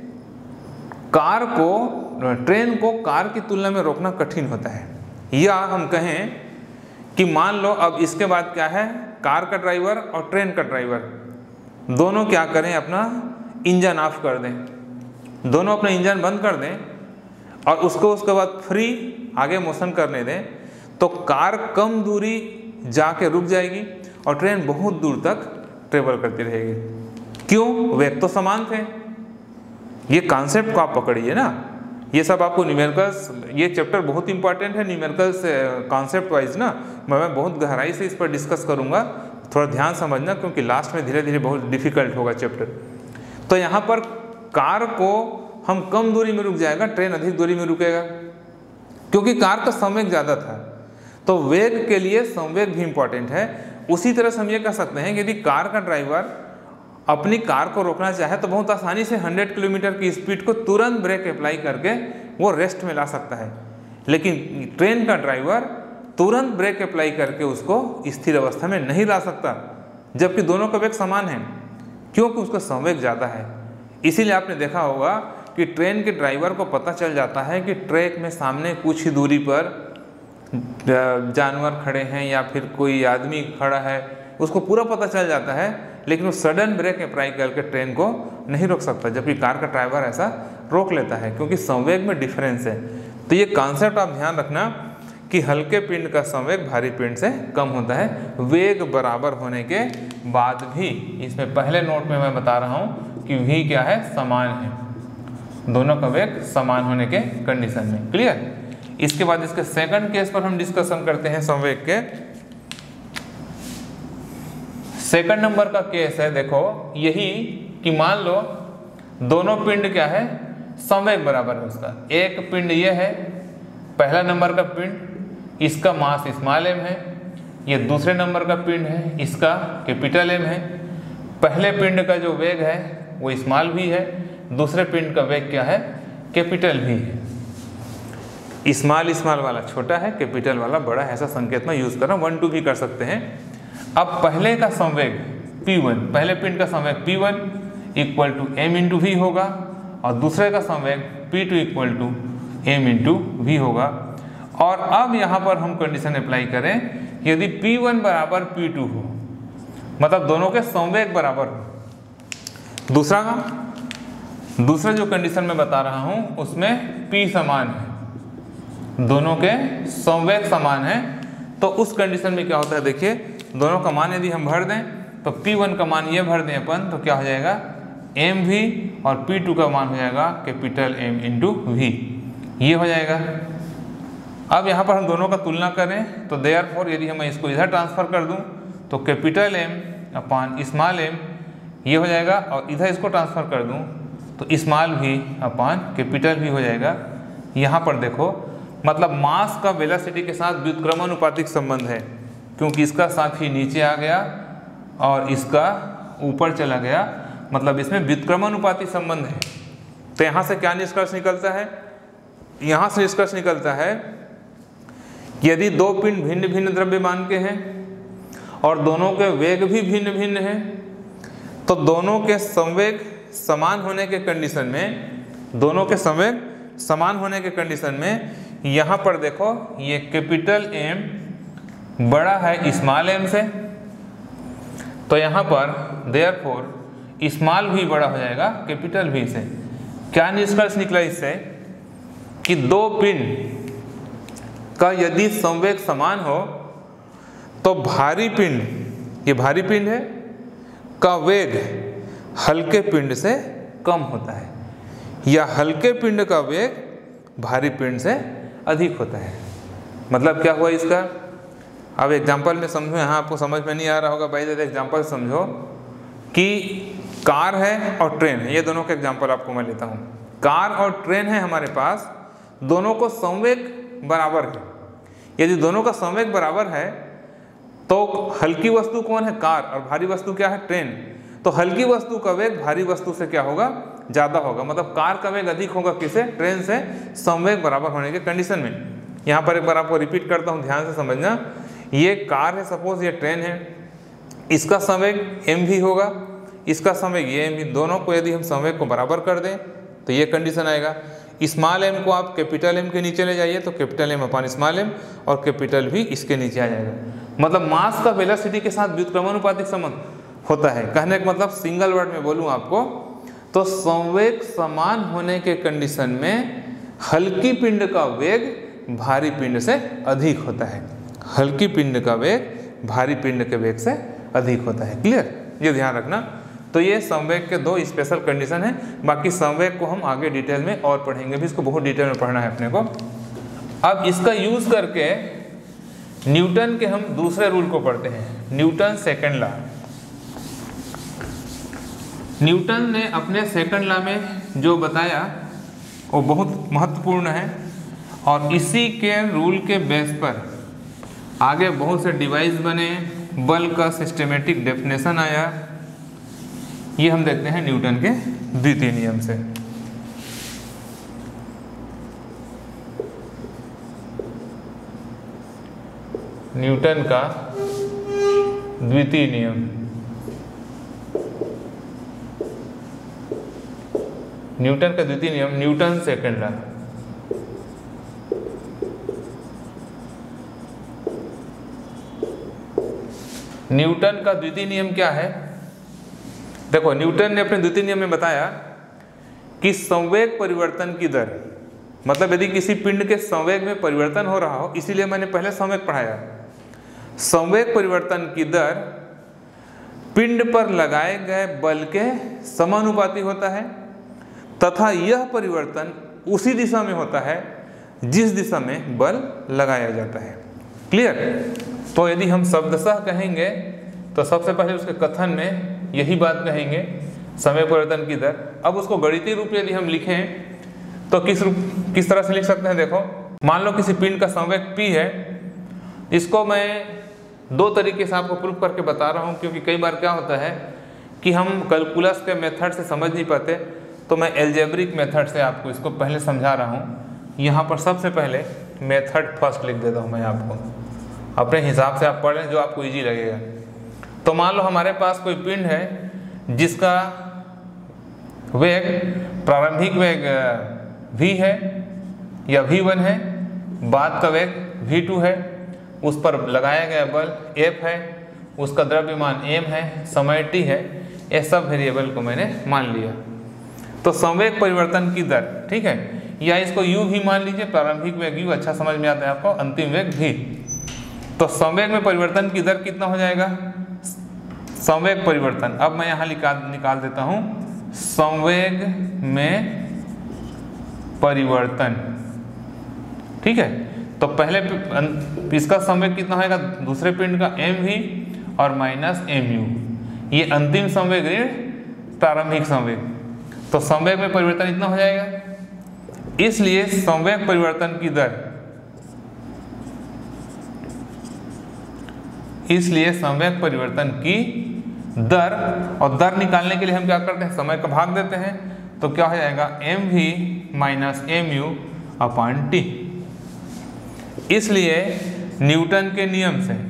कार को, ट्रेन को कार की तुलना में रोकना कठिन होता है। या हम कहें कि मान लो अब इसके बाद क्या है, कार का ड्राइवर और ट्रेन का ड्राइवर दोनों क्या करें, अपना इंजन ऑफ कर दें, दोनों अपना इंजन बंद कर दें और उसको उसके बाद फ्री आगे मोशन करने दें, तो कार कम दूरी जाके रुक जाएगी और ट्रेन बहुत दूर तक ट्रेवल करती रहेगी। क्यों? वेग तो समान थे। ये कॉन्सेप्ट को आप पकड़िए ना, ये सब आपको न्यूमेरिकल्स, ये चैप्टर बहुत इंपॉर्टेंट है न्यूमेरिकल्स कॉन्सेप्ट वाइज ना, मैं बहुत गहराई से इस पर डिस्कस करूँगा, थोड़ा ध्यान समझना, क्योंकि लास्ट में धीरे धीरे बहुत डिफिकल्ट होगा चैप्टर। तो यहाँ पर कार को हम कम दूरी में रुक जाएगा, ट्रेन अधिक दूरी में रुकेगा, क्योंकि कार का संवेग ज़्यादा था। तो वेग के लिए संवेग भी इम्पॉर्टेंट है। उसी तरह से हम ये कह सकते हैं कि यदि कार का ड्राइवर अपनी कार को रोकना चाहे तो बहुत आसानी से हंड्रेड किलोमीटर की स्पीड को तुरंत ब्रेक अप्लाई करके वो रेस्ट में ला सकता है, लेकिन ट्रेन का ड्राइवर तुरंत ब्रेक अप्लाई करके उसको स्थिर अवस्था में नहीं ला सकता, जबकि दोनों का वेग समान है, क्योंकि उसका संवेग ज़्यादा है। इसीलिए आपने देखा होगा कि ट्रेन के ड्राइवर को पता चल जाता है कि ट्रैक में सामने कुछ ही दूरी पर जानवर खड़े हैं या फिर कोई आदमी खड़ा है, उसको पूरा पता चल जाता है, लेकिन वो सडन ब्रेक अप्लाई करके ट्रेन को नहीं रोक सकता, जबकि कार का ड्राइवर ऐसा रोक लेता है, क्योंकि संवेग में डिफरेंस है। तो ये कॉन्सेप्ट आप ध्यान रखना कि हल्के पिंड का संवेग भारी पिंड से कम होता है, वेग बराबर होने के बाद भी। इसमें पहले नोट में मैं बता रहा हूँ कि v क्या है, समान है, दोनों का वेग समान होने के कंडीशन में। क्लियर? इसके बाद इसके सेकंड केस पर हम डिस्कशन करते हैं संवेग के। सेकंड नंबर का केस है, देखो यही कि मान लो दोनों पिंड क्या है, संवेग बराबर है उसका। एक पिंड ये है पहला नंबर का पिंड, इसका मास स्मॉल एम है। ये दूसरे नंबर का पिंड है, इसका कैपिटल एम है। पहले पिंड का जो वेग है वो स्मॉल भी है, दूसरे पिंड का वेग क्या है, कैपिटल भी है। स्मॉल स्मॉल वाला छोटा है, कैपिटल वाला बड़ा है, ऐसा संकेत में यूज करना, वन टू भी कर सकते हैं। अब पहले का संवेग पी वन, पहले पिंड का संवेग p one equal to m into v होगा, और दूसरे का संवेग p two equal to m into v होगा। और अब यहाँ पर हम कंडीशन अप्लाई करें, यदि पी वन बराबर पी टू हो, मतलब दोनों के संवेग बराबर हो। दूसरा का दूसरा जो कंडीशन मैं बता रहा हूँ उसमें P समान है, दोनों के संवेग समान है, तो उस कंडीशन में क्या होता है, देखिए दोनों का मान यदि हम भर दें तो पी वन का मान ये भर दें अपन, तो क्या हो जाएगा एम वी, और पी टू का मान हो जाएगा कैपिटल एम इंटू वी, ये हो जाएगा। अब यहाँ पर हम दोनों का तुलना करें तो देयरफॉर यदि हम इसको इधर ट्रांसफर कर दूँ तो capital m upon small m ये हो जाएगा, और इधर इसको ट्रांसफर कर दूँ तो स्मॉल भी अपान कैपिटल भी हो जाएगा। यहाँ पर देखो मतलब मास का वेलोसिटी के साथ व्युत्क्रमानुपातिक संबंध है, क्योंकि इसका साथी नीचे आ गया और इसका ऊपर चला गया, मतलब इसमें व्युत्क्रमानुपातिक संबंध है। तो यहाँ से क्या निष्कर्ष निकलता है, यहाँ से निष्कर्ष निकलता है कि यदि दो पिंड भिन्न भिन्न द्रव्यमान के हैं और दोनों के वेग भी भिन्न भिन्न हैं, तो दोनों के संवेग समान होने के कंडीशन में, दोनों के संवेग समान होने के कंडीशन में यहाँ पर देखो ये कैपिटल एम बड़ा है स्मॉल एम से, तो यहाँ पर देयरफॉर स्मॉल भी बड़ा हो जाएगा कैपिटल भी से। क्या निष्कर्ष निकला इससे कि दो पिंड का यदि संवेग समान हो तो भारी पिंड, ये भारी पिंड है, का वेग हल्के पिंड से कम होता है, या हल्के पिंड का वेग भारी पिंड से अधिक होता है। मतलब क्या हुआ इसका, अब एग्जांपल में समझो, यहाँ आपको समझ में नहीं आ रहा होगा, बाय द वे एग्जांपल समझो कि कार है और ट्रेन है, ये दोनों के एग्जांपल आपको मैं लेता हूँ। कार और ट्रेन है हमारे पास, दोनों को संवेग बराबर है। यदि दोनों का संवेग बराबर है तो हल्की वस्तु कौन है, कार, और भारी वस्तु क्या है, ट्रेन। तो हल्की वस्तु का वेग भारी वस्तु से क्या होगा, ज़्यादा होगा, मतलब कार का वेग अधिक होगा किसे, ट्रेन से, संवेग बराबर होने के कंडीशन में। यहाँ पर एक बार आपको रिपीट करता हूँ, ध्यान से समझना। ये कार है, सपोज ये ट्रेन है, इसका संवेग एम भी होगा, इसका संवेग ये एम भी, दोनों को यदि हम संवेग को बराबर कर दें तो ये कंडीशन आएगा। स्मॉल एम को आप कैपिटल एम के नीचे ले जाइए तो capital m upon small m, और कैपिटल भी इसके नीचे आ जाएगा। मतलब मास का वेलोसिटी के साथ व्युत्क्रमानुपातिक संबंध होता है। कहने का मतलब सिंगल वर्ड में बोलूँ आपको तो संवेग समान होने के कंडीशन में हल्की पिंड का वेग भारी पिंड से अधिक होता है, हल्की पिंड का वेग भारी पिंड के वेग से अधिक होता है। क्लियर, ये ध्यान रखना। तो ये संवेग के दो स्पेशल कंडीशन हैं, बाकी संवेग को हम आगे डिटेल में और पढ़ेंगे भी, इसको बहुत डिटेल में पढ़ना है अपने को। अब इसका यूज करके न्यूटन के हम दूसरे रूल को पढ़ते हैं, न्यूटन सेकंड लॉ। न्यूटन ने अपने सेकंड लॉ में जो बताया वो बहुत महत्वपूर्ण है, और इसी के रूल के बेस पर आगे बहुत से डिवाइस बने, बल का सिस्टमेटिक डेफिनेशन आया। ये हम देखते हैं न्यूटन के द्वितीय नियम से। न्यूटन का द्वितीय नियम, न्यूटन का द्वितीय नियम, न्यूटन सेकंड लॉ। न्यूटन का द्वितीय नियम क्या है? देखो, न्यूटन ने अपने द्वितीय नियम में बताया कि संवेग परिवर्तन की दर, मतलब यदि किसी पिंड के संवेग में परिवर्तन हो रहा हो, इसीलिए मैंने पहले संवेग पढ़ाया, संवेग परिवर्तन की दर पिंड पर लगाए गए बल के समानुपाती होता है, तथा यह परिवर्तन उसी दिशा में होता है जिस दिशा में बल लगाया जाता है। क्लियर? तो यदि हम शब्दशः कहेंगे तो सबसे पहले उसके कथन में यही बात कहेंगे, समय परिवर्तन की दर। अब उसको गणितीय रूप यदि हम लिखें तो किस रूप किस तरह से लिख सकते हैं? देखो, मान लो किसी पिंड का संवेग p है। इसको मैं दो तरीके से आपको प्रूफ करके बता रहा हूँ, क्योंकि कई बार क्या होता है कि हम कैलकुलस के मेथड से समझ नहीं पाते, तो मैं एल्जेब्रिक मेथड से आपको इसको पहले समझा रहा हूँ। यहाँ पर सबसे पहले मेथड फर्स्ट लिख देता हूँ मैं आपको, अपने हिसाब से आप पढ़ लें जो आपको ईजी लगेगा। तो मान लो हमारे पास कोई पिंड है जिसका वेग, प्रारंभिक वेग v है या v वन है, बाद का वेग v टू है, उस पर लगाया गया बल F है, उसका द्रव्यमान m है, समय t है, ये सब वेरिएबल को मैंने मान लिया। तो संवेग परिवर्तन की दर, ठीक है, या इसको u भी मान लीजिए, प्रारंभिक वेग u, अच्छा समझ में आता है आपको, अंतिम वेग v। तो संवेग में परिवर्तन की दर कितना हो जाएगा? संवेग परिवर्तन, अब मैं यहाँ निकाल निकाल देता हूँ, संवेग में परिवर्तन, ठीक है। तो पहले इसका संवेग कितना होगा? दूसरे पिंड का mv और माइनस mu, ये अंतिम संवेग ऋण प्रारंभिक संवेग। तो संवेग में परिवर्तन इतना हो जाएगा। इसलिए संवेग परिवर्तन की दर इसलिए संवेग परिवर्तन की दर, और दर निकालने के लिए हम क्या करते हैं? समय का भाग देते हैं। तो क्या हो जाएगा? mv minus mu upon t. इसलिए न्यूटन के नियम से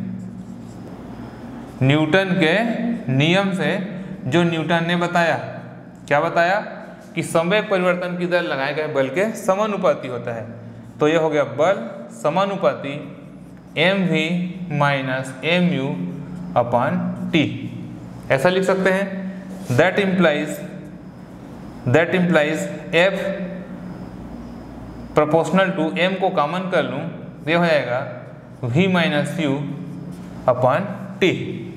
न्यूटन के नियम से जो न्यूटन ने बताया, क्या बताया? कि संवेग परिवर्तन की दर लगाए गए बल के समानुपाती होता है। तो यह हो गया बल समानुपाती mv minus mu upon t. ऐसा लिख सकते हैं, that implies that implies f proportional to m को कॉमन कर लूँ, ये हो जाएगा v minus u upon t.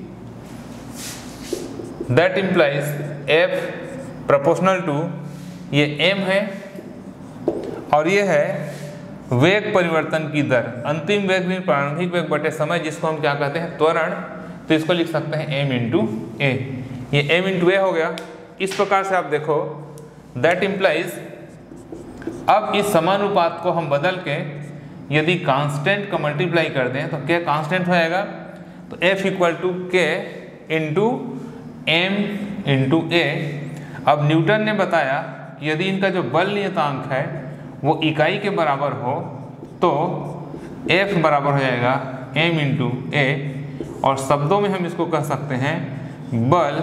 That implies f proportional to, ये m है और ये है वेग परिवर्तन की दर, अंतिम वेग में प्रारंभिक वेग बटे समय, जिसको हम क्या कहते हैं? त्वरण। तो इसको लिख सकते हैं m इंटू ए, ये m इंटू ए हो गया। इस प्रकार से आप देखो, दैट इम्प्लाइज, अब इस समानुपात को हम बदल के यदि कांस्टेंट का मल्टीप्लाई कर दें तो क्या कांस्टेंट हो जाएगा? तो f equal to k into m into a. अब न्यूटन ने बताया कि यदि इनका जो बल नियतांक है वो इकाई के बराबर हो तो f बराबर हो जाएगा m इंटू ए, और शब्दों में हम इसको कह सकते हैं बल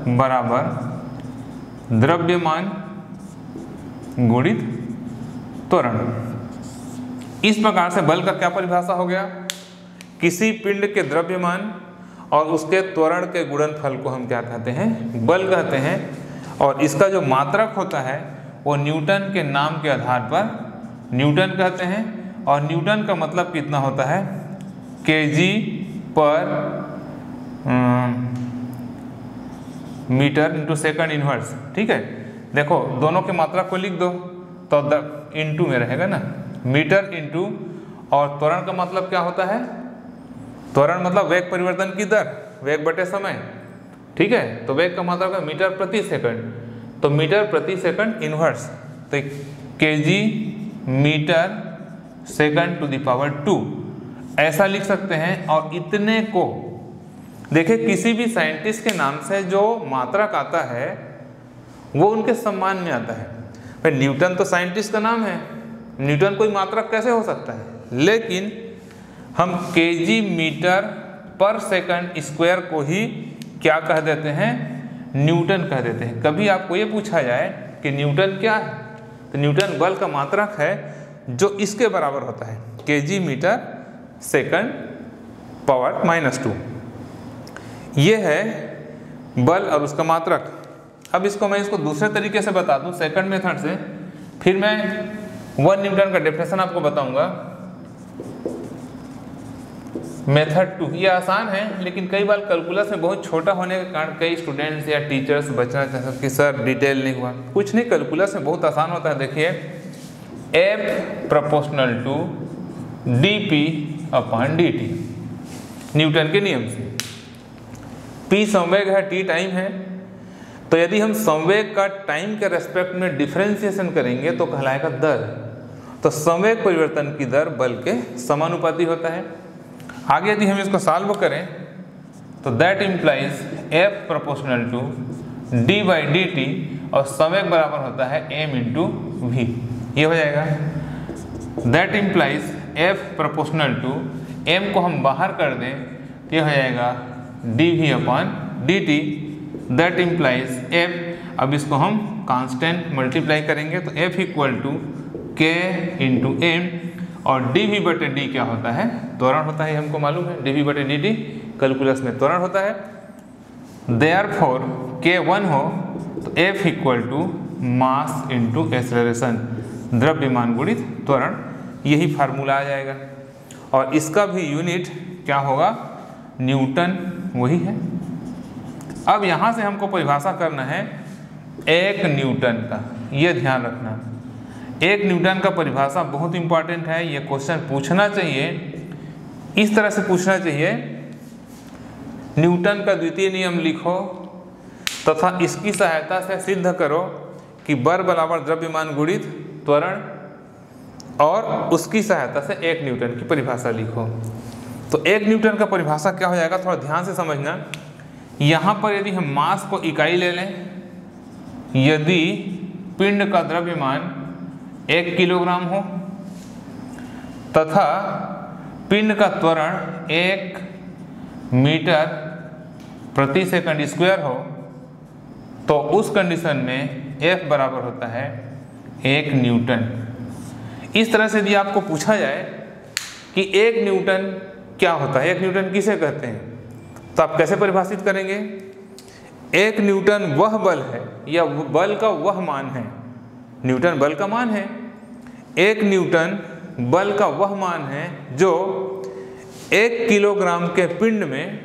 बराबर द्रव्यमान गुणित त्वरण। इस प्रकार से बल का क्या परिभाषा हो गया? किसी पिंड के द्रव्यमान और उसके त्वरण के गुणनफल को हम क्या कहते हैं? बल कहते हैं। और इसका जो मात्रक होता है वो न्यूटन के नाम के आधार पर न्यूटन कहते हैं, और न्यूटन का मतलब कितना होता है? केजी पर मीटर इंटू सेकंड इनवर्स, ठीक है। देखो दोनों के मात्रक को लिख दो तो द इंटू में रहेगा ना, मीटर इंटू, और त्वरण का मतलब क्या होता है? त्वरण मतलब वेग परिवर्तन की दर, वेग बटे समय, ठीक है। तो वेग का मतलब है मीटर प्रति सेकंड, तो मीटर प्रति सेकंड इनवर्स, तो kg metre second to the power two, ऐसा लिख सकते हैं। और इतने को देखिए, किसी भी साइंटिस्ट के नाम से जो मात्रक आता है वो उनके सम्मान में आता है। भाई न्यूटन तो साइंटिस्ट का नाम है, न्यूटन कोई मात्रक कैसे हो सकता है? लेकिन हम kg metre per second square को ही क्या कह देते हैं? न्यूटन कह देते हैं। कभी आपको ये पूछा जाए कि न्यूटन क्या है, तो न्यूटन बल का मात्रक है जो इसके बराबर होता है, kg metre second power minus two. ये है बल और उसका मात्रक। अब इसको मैं इसको दूसरे तरीके से बता दूं, सेकंड मेथड से, फिर मैं वन न्यूटन का डेफिनेशन आपको बताऊंगा। मेथड टू ये आसान है, लेकिन कई बार कैलकुलस में बहुत छोटा होने के कारण कई स्टूडेंट्स या टीचर्स बचना चाहते हैं कि सर डिटेल नहीं हुआ। कुछ नहीं, कैलकुलस में बहुत आसान होता है। देखिए, f proportional to d p upon d t, Newton के नियम से। पी संवेग है, टी टाइम है। तो यदि हम संवेग का टाइम के रेस्पेक्ट में डिफरेंशिएशन करेंगे तो कहलाएगा दर। तो संवेग परिवर्तन की दर बल के समानुपाती होता है। आगे यदि हम इसको सॉल्व करें तो that implies f proportional to d by d t और संवेग बराबर होता है एम इंटू वी। ये हो जाएगा that implies f proportional to m को हम बाहर कर दें, ये हो जाएगा d v upon d t. That implies f, अब इसको हम कांस्टेंट मल्टीप्लाई करेंगे तो f equal to k into m और डी वी बटे डी क्या होता है, त्वरण होता है, हमको मालूम है। डी वी बटे डी टी कैलकुलस में त्वरण होता है। देयरफॉर के वन हो तो f equal to mass into acceleration, द्रव्यमान गुणित त्वरण, यही फार्मूला आ जाएगा। और इसका भी यूनिट क्या होगा, न्यूटन, वही है। अब यहाँ से हमको परिभाषा करना है एक न्यूटन का, ये ध्यान रखना। एक न्यूटन का परिभाषा बहुत इंपॉर्टेंट है, ये क्वेश्चन पूछना चाहिए, इस तरह से पूछना चाहिए। न्यूटन का द्वितीय नियम लिखो तथा इसकी सहायता से सिद्ध करो कि बल बराबर द्रव्यमान गुणित त्वरण, और उसकी सहायता से एक न्यूटन की परिभाषा लिखो। तो एक न्यूटन का परिभाषा क्या हो जाएगा, थोड़ा ध्यान से समझना। यहाँ पर यदि हम मास को इकाई ले लें, यदि पिंड का द्रव्यमान एक किलोग्राम हो तथा पिंड का त्वरण एक मीटर प्रति सेकंड स्क्वायर हो, तो उस कंडीशन में F बराबर होता है एक न्यूटन। इस तरह से यदि आपको पूछा जाए कि एक न्यूटन क्या होता है, एक न्यूटन किसे कहते हैं, तो आप कैसे परिभाषित करेंगे। एक न्यूटन वह बल है या बल का वह मान है, न्यूटन बल का मान है। एक न्यूटन बल का वह मान है जो एक किलोग्राम के पिंड में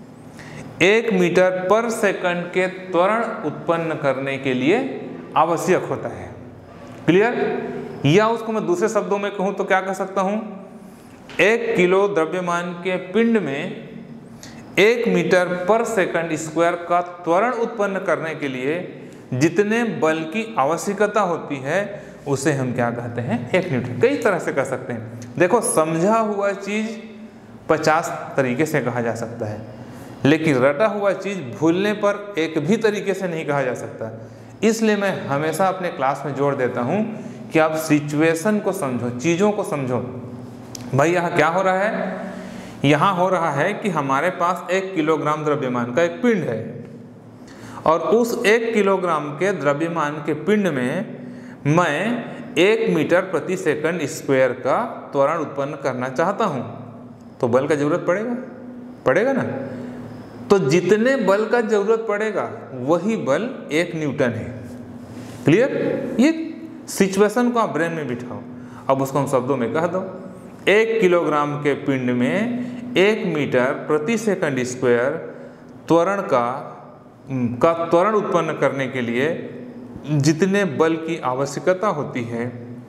एक मीटर पर सेकंड के त्वरण उत्पन्न करने के लिए आवश्यक होता है। क्लियर। या उसको मैं दूसरे शब्दों में कहूँ तो क्या कह सकता हूँ, एक किलो द्रव्यमान के पिंड में एक मीटर पर सेकंड स्क्वायर का त्वरण उत्पन्न करने के लिए जितने बल की आवश्यकता होती है उसे हम क्या कहते हैं, एक न्यूटन। कई तरह से कह सकते हैं। देखो, समझा हुआ चीज पचास तरीके से कहा जा सकता है, लेकिन रटा हुआ चीज भूलने पर एक भी तरीके से नहीं कहा जा सकता। इसलिए मैं हमेशा अपने क्लास में जोर देता हूं कि आप सिचुएशन को समझो, चीज़ों को समझो। भाई यहाँ क्या हो रहा है, यहाँ हो रहा है कि हमारे पास एक किलोग्राम द्रव्यमान का एक पिंड है और उस एक किलोग्राम के द्रव्यमान के पिंड में मैं एक मीटर प्रति सेकंड स्क्वायर का त्वरण उत्पन्न करना चाहता हूँ, तो बल का जरूरत पड़ेगा पड़ेगा ना। तो जितने बल का जरूरत पड़ेगा वही बल एक न्यूटन है। क्लियर। ये सिचुएशन को आप ब्रेन में बिठाओ। अब उसको हम शब्दों में कह दो, एक किलोग्राम के पिंड में एक मीटर प्रति सेकंड स्क्वायर त्वरण का का त्वरण उत्पन्न करने के लिए जितने बल की आवश्यकता होती है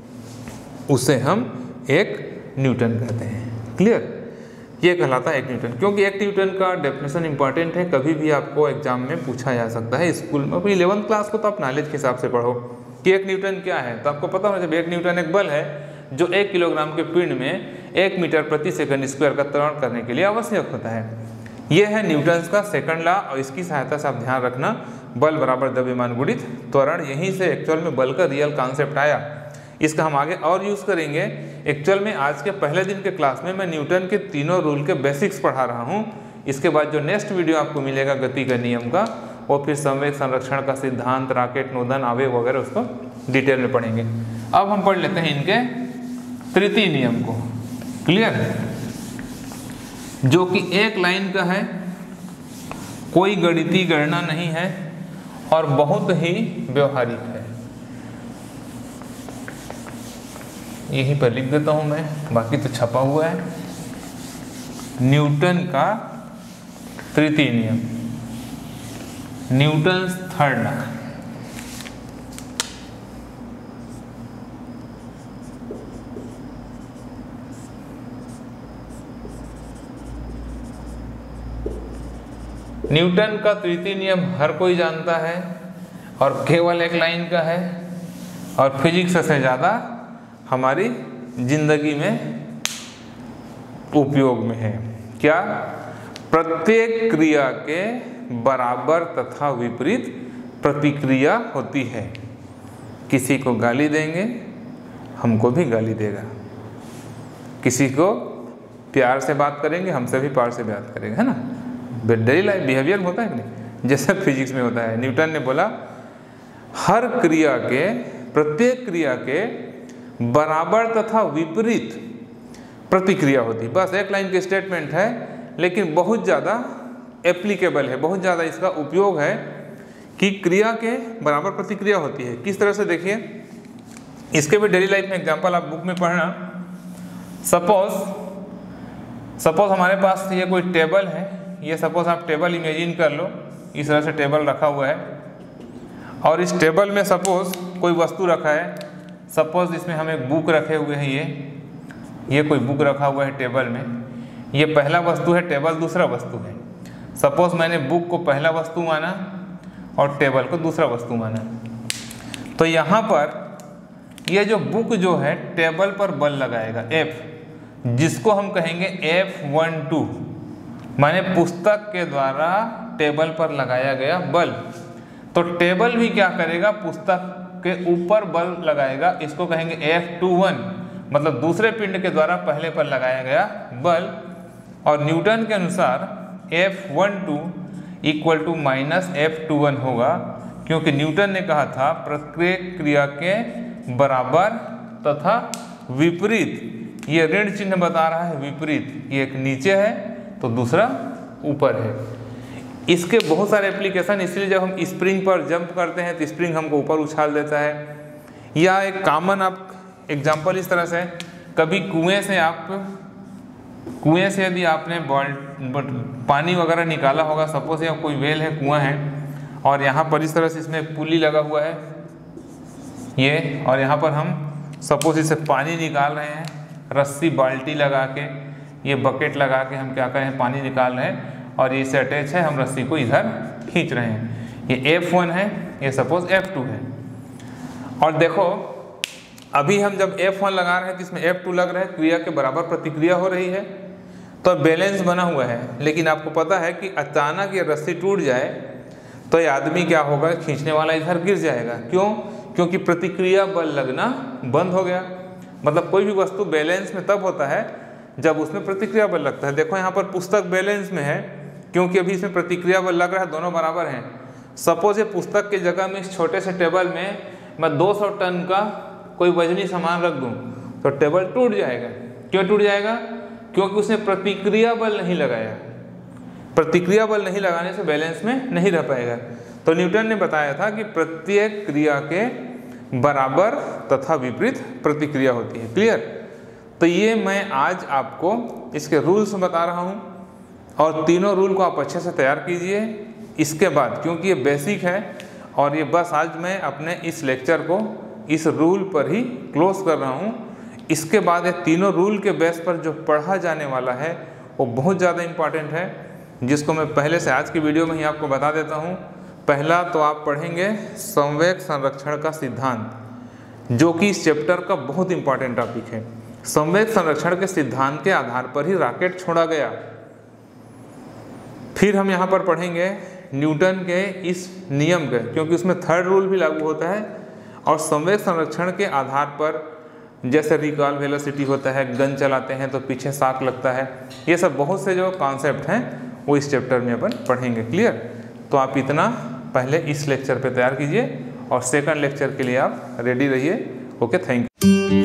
उसे हम एक न्यूटन कहते हैं। क्लियर। ये कहलाता है एक न्यूटन, क्योंकि एक न्यूटन का डेफिनेशन इंपॉर्टेंट है, कभी भी आपको एग्जाम में पूछा जा सकता है। स्कूल में अपनी इलेवंथ क्लास को तो आप नॉलेज के हिसाब से पढ़ो कि एक न्यूटन क्या है, तो आपको पता होना चाहिए एक न्यूटन एक बल है जो एक किलोग्राम के पिंड में एक मीटर प्रति सेकंड स्क्वायर का त्वरण करने के लिए आवश्यक होता है। यह है न्यूटन का सेकंड लॉ, और इसकी सहायता से आप ध्यान रखना, बल बराबर द्रव्यमान गुणित त्वरण। यहीं से एक्चुअल में बल का रियल कॉन्सेप्ट आया। इसका हम आगे और यूज़ करेंगे। एक्चुअल में आज के पहले दिन के क्लास में मैं न्यूटन के तीनों रूल के बेसिक्स पढ़ा रहा हूँ। इसके बाद जो नेक्स्ट वीडियो आपको मिलेगा गति का नियम का, वो फिर संवेग संरक्षण का सिद्धांत, रॉकेट नोदन, आवेग वगैरह उसको डिटेल में पढ़ेंगे। अब हम पढ़ लेते हैं इनके तृतीय नियम को। क्लियर। जो कि एक लाइन का है, कोई गणितीय गणना नहीं है और बहुत ही व्यवहारिक है। यहीं पर लिख देता हूं मैं, बाकी तो छपा हुआ है। न्यूटन का तृतीय नियम, न्यूटन्स थर्ड लॉ। न्यूटन का तृतीय नियम हर कोई जानता है और केवल एक लाइन का है और फिजिक्स से ज़्यादा हमारी जिंदगी में उपयोग में है। क्या? प्रत्येक क्रिया के बराबर तथा विपरीत प्रतिक्रिया होती है। किसी को गाली देंगे, हमको भी गाली देगा। किसी को प्यार से बात करेंगे, हमसे भी प्यार से बात करेगा, है ना। डेली लाइफ बिहेवियर में होता है कि नहीं, जैसा फिजिक्स में होता है। न्यूटन ने बोला हर क्रिया के, प्रत्येक क्रिया के बराबर तथा विपरीत प्रतिक्रिया होती। बस एक लाइन की स्टेटमेंट है, लेकिन बहुत ज़्यादा एप्लीकेबल है, बहुत ज़्यादा इसका उपयोग है कि क्रिया के बराबर प्रतिक्रिया होती है। किस तरह से देखिए, इसके भी डेली लाइफ में एग्जांपल आप बुक में पढ़ना। सपोज सपोज हमारे पास ये कोई टेबल है, ये सपोज आप टेबल इमेजिन कर लो, इस तरह से टेबल रखा हुआ है और इस टेबल में सपोज कोई वस्तु रखा है। सपोज इसमें हम एक बुक रखे हुए हैं, ये ये कोई बुक रखा हुआ है टेबल में। ये पहला वस्तु है, टेबल दूसरा वस्तु है। सपोज मैंने बुक को पहला वस्तु माना और टेबल को दूसरा वस्तु माना, तो यहाँ पर ये जो बुक जो है टेबल पर बल लगाएगा F, जिसको हम कहेंगे एफ वन टू, माने पुस्तक के द्वारा टेबल पर लगाया गया बल। तो टेबल भी क्या करेगा, पुस्तक के ऊपर बल लगाएगा, इसको कहेंगे एफ टू वन, मतलब दूसरे पिंड के द्वारा पहले पर लगाया गया बल। और न्यूटन के अनुसार f one two equal to minus f two one होगा, क्योंकि न्यूटन ने कहा था प्रत्येक क्रिया के बराबर तथा विपरीत। ये ऋण चिन्ह बता रहा है विपरीत, ये एक नीचे है तो दूसरा ऊपर है। इसके बहुत सारे एप्लीकेशन, इसलिए जब हम स्प्रिंग पर जंप करते हैं तो स्प्रिंग हमको ऊपर उछाल देता है। या एक कॉमन आप एग्जांपल इस तरह से, कभी कुएं से आप कुएं से यदि आपने बॉल पानी वगैरह निकाला होगा, सपोज या कोई वेल है, कुआं है और यहाँ पर इस तरह से इसमें एक पुली लगा हुआ है ये, और यहाँ पर हम सपोज इसे पानी निकाल रहे हैं, रस्सी बाल्टी लगा के, ये बकेट लगा के हम क्या करें, पानी निकाल रहे हैं और ये से अटैच है, हम रस्सी को इधर खींच रहे हैं। ये एफ वन है, ये सपोज एफ टू है। और देखो अभी हम जब एफ वन लगा रहे हैं तो इसमें एफ टू लग रहा है, क्रिया के बराबर प्रतिक्रिया हो रही है, तो बैलेंस बना हुआ है। लेकिन आपको पता है कि अचानक ये रस्सी टूट जाए तो ये आदमी क्या होगा, खींचने वाला इधर गिर जाएगा। क्यों? क्योंकि प्रतिक्रिया बल लगना बंद हो गया। मतलब कोई भी वस्तु बैलेंस में तब होता है जब उसमें प्रतिक्रिया बल लगता है। देखो यहाँ पर पुस्तक बैलेंस में है क्योंकि अभी इसमें प्रतिक्रिया बल लग रहा है, दोनों बराबर हैं। सपोज ये पुस्तक की जगह में इस छोटे से टेबल में मैं दो सौ टन का कोई वजनी सामान रख दूं तो टेबल टूट जाएगा। क्यों टूट जाएगा? क्योंकि उसने प्रतिक्रिया बल नहीं लगाया। प्रतिक्रिया बल नहीं लगाने से बैलेंस में नहीं रह पाएगा। तो न्यूटन ने बताया था कि प्रत्येक क्रिया के बराबर तथा विपरीत प्रतिक्रिया होती है। क्लियर? तो ये मैं आज आपको इसके रूल्स बता रहा हूँ और तीनों रूल को आप अच्छे से तैयार कीजिए। इसके बाद, क्योंकि ये बेसिक है और ये बस आज मैं अपने इस लेक्चर को इस रूल पर ही क्लोज कर रहा हूँ। इसके बाद ये तीनों रूल के बेस पर जो पढ़ा जाने वाला है वो बहुत ज़्यादा इम्पॉर्टेंट है, जिसको मैं पहले से आज की वीडियो में ही आपको बता देता हूँ। पहला तो आप पढ़ेंगे संवेग संरक्षण का सिद्धांत, जो कि इस चैप्टर का बहुत इंपॉर्टेंट टॉपिक है। संवेग संरक्षण के सिद्धांत के आधार पर ही रॉकेट छोड़ा गया। फिर हम यहाँ पर पढ़ेंगे न्यूटन के इस नियम के, क्योंकि उसमें थर्ड रूल भी लागू होता है। और संवेग संरक्षण के आधार पर जैसे रिकॉल वेलोसिटी होता है, गन चलाते हैं तो पीछे शाक लगता है, ये सब बहुत से जो कॉन्सेप्ट हैं वो इस चैप्टर में अपन पढ़ेंगे। क्लियर? तो आप इतना पहले इस लेक्चर पे तैयार कीजिए और सेकंड लेक्चर के लिए आप रेडी रहिए। Okay, thank you.